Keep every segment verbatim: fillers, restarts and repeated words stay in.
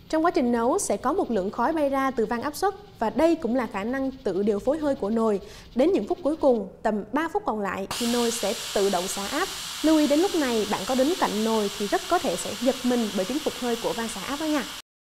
Trong quá trình nấu sẽ có một lượng khói bay ra từ van áp suất và đây cũng là khả năng tự điều phối hơi của nồi. Đến những phút cuối cùng, tầm ba phút còn lại thì nồi sẽ tự động xả áp. Lưu ý đến lúc này bạn có đứng cạnh nồi thì rất có thể sẽ giật mình bởi tiếng phụt hơi của van xả áp đó nha.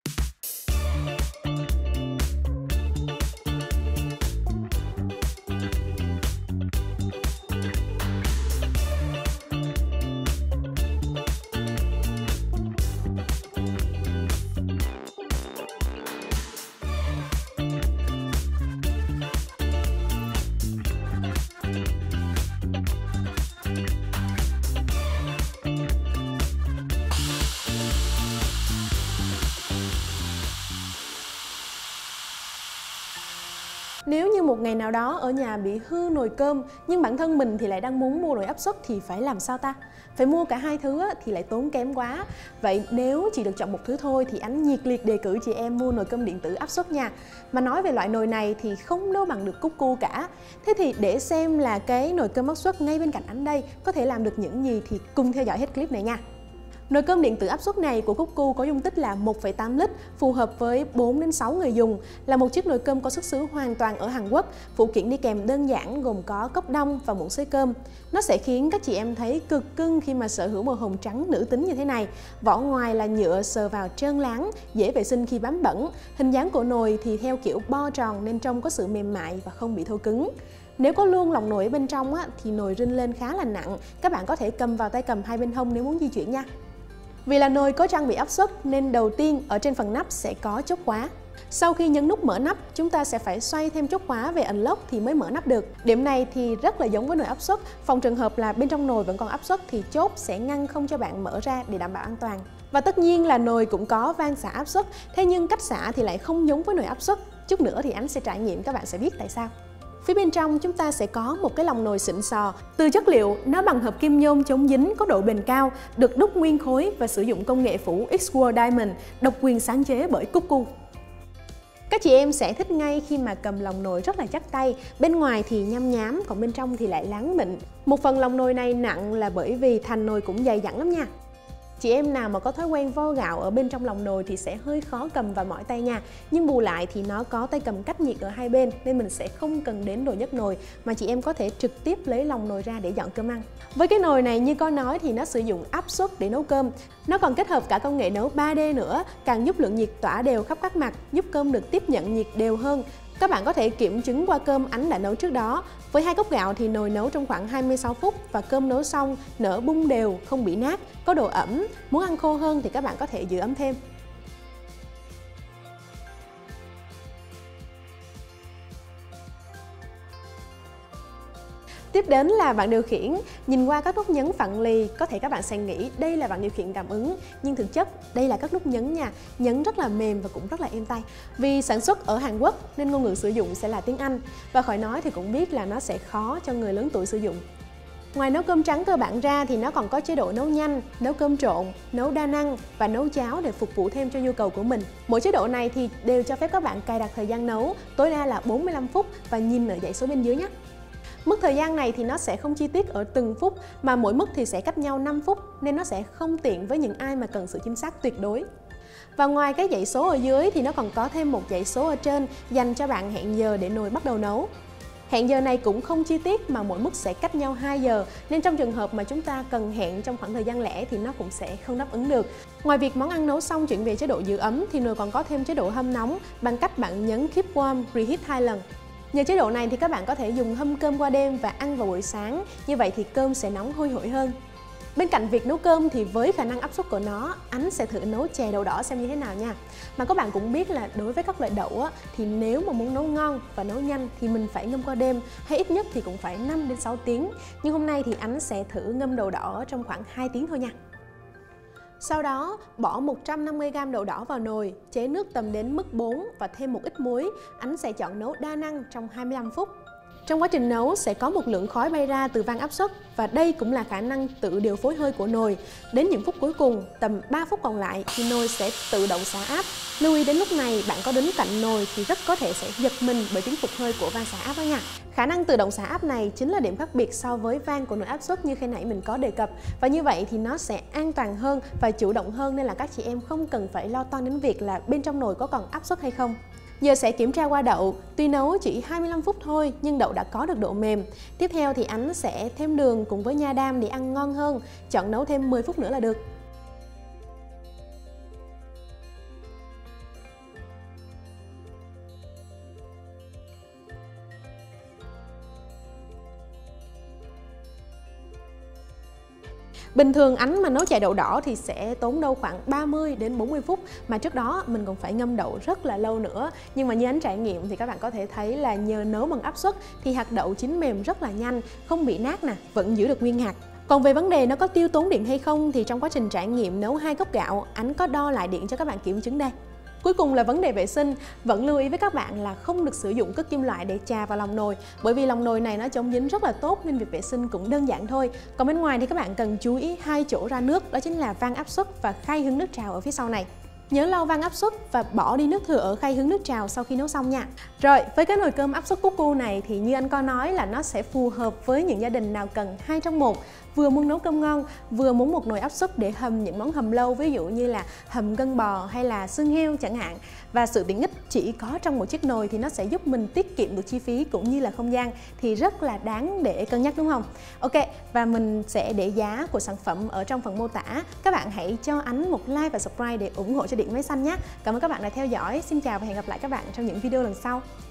Nếu như một ngày nào đó ở nhà bị hư nồi cơm nhưng bản thân mình thì lại đang muốn mua nồi áp suất thì phải làm sao ta? Phải mua cả hai thứ thì lại tốn kém quá. Vậy nếu chỉ được chọn một thứ thôi thì Ánh nhiệt liệt đề cử chị em mua nồi cơm điện tử áp suất nha. Mà nói về loại nồi này thì không đâu bằng được Cooku cả. Thế thì để xem là cái nồi cơm áp suất ngay bên cạnh Ánh đây có thể làm được những gì thì cùng theo dõi hết clip này nha. Nồi cơm điện tử áp suất này của Cooku có dung tích là một phẩy tám lít, phù hợp với bốn đến sáu người dùng, là một chiếc nồi cơm có xuất xứ hoàn toàn ở Hàn Quốc. Phụ kiện đi kèm đơn giản gồm có cốc đông và muỗng xới cơm. Nó sẽ khiến các chị em thấy cực cưng khi mà sở hữu màu hồng trắng nữ tính như thế này. Vỏ ngoài là nhựa sờ vào trơn láng, dễ vệ sinh khi bám bẩn. Hình dáng của nồi thì theo kiểu bo tròn nên trông có sự mềm mại và không bị thô cứng. Nếu có luôn lòng nồi ở bên trong á, thì nồi rinh lên khá là nặng. Các bạn có thể cầm vào tay cầm hai bên hông nếu muốn di chuyển nha. Vì là nồi có trang bị áp suất nên đầu tiên ở trên phần nắp sẽ có chốt khóa. Sau khi nhấn nút mở nắp, chúng ta sẽ phải xoay thêm chốt khóa về unlock thì mới mở nắp được. Điểm này thì rất là giống với nồi áp suất. Phòng trường hợp là bên trong nồi vẫn còn áp suất thì chốt sẽ ngăn không cho bạn mở ra để đảm bảo an toàn. Và tất nhiên là nồi cũng có van xả áp suất, thế nhưng cách xả thì lại không giống với nồi áp suất. Chút nữa thì Ánh sẽ trải nghiệm, các bạn sẽ biết tại sao. Phía bên trong chúng ta sẽ có một cái lòng nồi xịn sò. Từ chất liệu, nó bằng hợp kim nhôm chống dính có độ bền cao, được đúc nguyên khối và sử dụng công nghệ phủ X-World Diamond, độc quyền sáng chế bởi Cooku. Các chị em sẽ thích ngay khi mà cầm lòng nồi rất là chắc tay, bên ngoài thì nhăm nhám, còn bên trong thì lại láng mịn. Một phần lòng nồi này nặng là bởi vì thành nồi cũng dày dặn lắm nha. Chị em nào mà có thói quen vo gạo ở bên trong lòng nồi thì sẽ hơi khó cầm và mỏi tay nha. Nhưng bù lại thì nó có tay cầm cách nhiệt ở hai bên nên mình sẽ không cần đến đồ nhấc nồi mà chị em có thể trực tiếp lấy lòng nồi ra để dọn cơm ăn. Với cái nồi này như có nói thì nó sử dụng áp suất để nấu cơm. Nó còn kết hợp cả công nghệ nấu ba D nữa, càng giúp lượng nhiệt tỏa đều khắp các mặt, giúp cơm được tiếp nhận nhiệt đều hơn. Các bạn có thể kiểm chứng qua cơm Ánh đã nấu trước đó. Với hai cốc gạo thì nồi nấu trong khoảng hai mươi sáu phút và cơm nấu xong nở bung đều, không bị nát, có độ ẩm. Muốn ăn khô hơn thì các bạn có thể giữ ấm thêm. Tiếp đến là bảng điều khiển. Nhìn qua các nút nhấn phẳng lì, có thể các bạn sẽ nghĩ đây là bảng điều khiển cảm ứng, nhưng thực chất đây là các nút nhấn nha. Nhấn rất là mềm và cũng rất là êm tay. Vì sản xuất ở Hàn Quốc nên ngôn ngữ sử dụng sẽ là tiếng Anh, và khỏi nói thì cũng biết là nó sẽ khó cho người lớn tuổi sử dụng. Ngoài nấu cơm trắng cơ bản ra thì nó còn có chế độ nấu nhanh, nấu cơm trộn, nấu đa năng và nấu cháo để phục vụ thêm cho nhu cầu của mình. Mỗi chế độ này thì đều cho phép các bạn cài đặt thời gian nấu, tối đa là bốn mươi lăm phút và nhìn ở dãy số bên dưới nhé. Mức thời gian này thì nó sẽ không chi tiết ở từng phút mà mỗi mức thì sẽ cách nhau năm phút nên nó sẽ không tiện với những ai mà cần sự chính xác tuyệt đối. Và ngoài cái dãy số ở dưới thì nó còn có thêm một dãy số ở trên dành cho bạn hẹn giờ để nồi bắt đầu nấu. Hẹn giờ này cũng không chi tiết mà mỗi mức sẽ cách nhau hai giờ nên trong trường hợp mà chúng ta cần hẹn trong khoảng thời gian lẻ thì nó cũng sẽ không đáp ứng được. Ngoài việc món ăn nấu xong chuyển về chế độ giữ ấm thì nồi còn có thêm chế độ hâm nóng bằng cách bạn nhấn Keep Warm Reheat hai lần. Nhờ chế độ này thì các bạn có thể dùng hâm cơm qua đêm và ăn vào buổi sáng, như vậy thì cơm sẽ nóng hôi hổi hơn. Bên cạnh việc nấu cơm thì với khả năng áp suất của nó, Ánh sẽ thử nấu chè đậu đỏ xem như thế nào nha. Mà các bạn cũng biết là đối với các loại đậu á, thì nếu mà muốn nấu ngon và nấu nhanh thì mình phải ngâm qua đêm, hay ít nhất thì cũng phải năm đến sáu tiếng. Nhưng hôm nay thì Ánh sẽ thử ngâm đậu đỏ trong khoảng hai tiếng thôi nha. Sau đó, bỏ một trăm năm mươi gam đậu đỏ vào nồi, chế nước tầm đến mức bốn và thêm một ít muối. Ánh sẽ chọn nấu đa năng trong hai mươi lăm phút. Trong quá trình nấu sẽ có một lượng khói bay ra từ van áp suất và đây cũng là khả năng tự điều phối hơi của nồi. Đến những phút cuối cùng, tầm ba phút còn lại thì nồi sẽ tự động xả áp. Lưu ý đến lúc này bạn có đứng cạnh nồi thì rất có thể sẽ giật mình bởi tiếng phụt hơi của van xả áp đó nha. Khả năng tự động xả áp này chính là điểm khác biệt so với van của nồi áp suất như khi nãy mình có đề cập. Và như vậy thì nó sẽ an toàn hơn và chủ động hơn nên là các chị em không cần phải lo toan đến việc là bên trong nồi có còn áp suất hay không. Giờ sẽ kiểm tra qua đậu, tuy nấu chỉ hai mươi lăm phút thôi nhưng đậu đã có được độ mềm. Tiếp theo thì Ánh sẽ thêm đường cùng với nha đam để ăn ngon hơn, chọn nấu thêm mười phút nữa là được. Bình thường Ánh mà nấu chè đậu đỏ thì sẽ tốn đâu khoảng ba mươi đến bốn mươi phút, mà trước đó mình còn phải ngâm đậu rất là lâu nữa. Nhưng mà như Ánh trải nghiệm thì các bạn có thể thấy là nhờ nấu bằng áp suất thì hạt đậu chín mềm rất là nhanh, không bị nát nè, vẫn giữ được nguyên hạt. Còn về vấn đề nó có tiêu tốn điện hay không thì trong quá trình trải nghiệm nấu hai cốc gạo, Ánh có đo lại điện cho các bạn kiểm chứng đây. Cuối cùng là vấn đề vệ sinh, vẫn lưu ý với các bạn là không được sử dụng cước kim loại để chà vào lòng nồi, bởi vì lòng nồi này nó chống dính rất là tốt nên việc vệ sinh cũng đơn giản thôi. Còn bên ngoài thì các bạn cần chú ý hai chỗ ra nước, đó chính là van áp suất và khay hứng nước trào ở phía sau này. Nhớ lau van áp suất và bỏ đi nước thừa ở khay hứng nước trào sau khi nấu xong nha. Rồi, với cái nồi cơm áp suất Cuckoo này thì như anh có nói là nó sẽ phù hợp với những gia đình nào cần hai trong một. Vừa muốn nấu cơm ngon, vừa muốn một nồi áp suất để hầm những món hầm lâu, ví dụ như là hầm gân bò hay là xương heo chẳng hạn. Và sự tiện ích chỉ có trong một chiếc nồi thì nó sẽ giúp mình tiết kiệm được chi phí cũng như là không gian, thì rất là đáng để cân nhắc đúng không? Ok, và mình sẽ để giá của sản phẩm ở trong phần mô tả. Các bạn hãy cho Ánh một like và subscribe để ủng hộ cho Điện Máy Xanh nhé. Cảm ơn các bạn đã theo dõi. Xin chào và hẹn gặp lại các bạn trong những video lần sau.